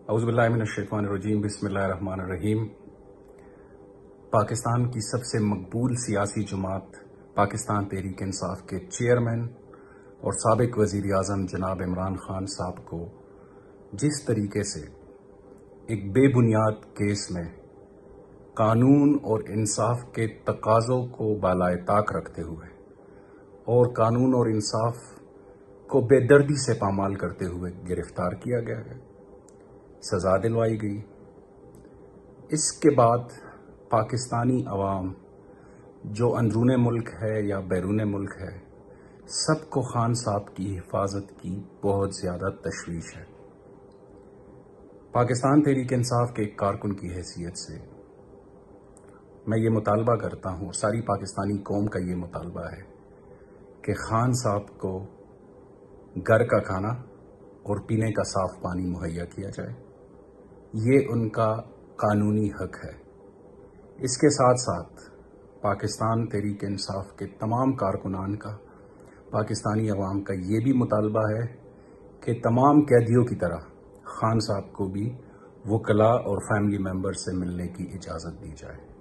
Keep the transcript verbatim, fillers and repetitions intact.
اعوذ باللہ من الشیطان الرجیم، بسم اللہ الرحمن الرحیم۔ پاکستان کی سب سے مقبول سیاسی جماعت پاکستان تحریک انصاف کے چیئرمین اور سابق وزیر اعظم جناب عمران خان صاحب کو جس طریقے سے ایک بے بنیاد کیس میں قانون اور انصاف کے تقاضوں کو بالائے طاق رکھتے ہوئے اور قانون اور انصاف کو بے دردی سے پامال کرتے ہوئے گرفتار کیا گیا ہے، سزا دلوائی گئی، اس کے بعد پاکستانی عوام جو اندرون ملک ہے یا بیرون ملک ہے، سب کو خان صاحب کی حفاظت کی بہت زیادہ تشویش ہے۔ پاکستان تحریک انصاف کے ایک کارکن کی حیثیت سے میں یہ مطالبہ کرتا ہوں، ساری پاکستانی قوم کا یہ مطالبہ ہے کہ خان صاحب کو گھر کا کھانا اور پینے کا صاف پانی مہیا کیا جائے، یہ ان کا قانونی حق ہے۔ اس کے ساتھ ساتھ پاکستان تحریک انصاف کے تمام کارکنان کا، پاکستانی عوام کا یہ بھی مطالبہ ہے کہ تمام قیدیوں کی طرح خان صاحب کو بھی وکلاء اور فیملی ممبر سے ملنے کی اجازت دی جائے۔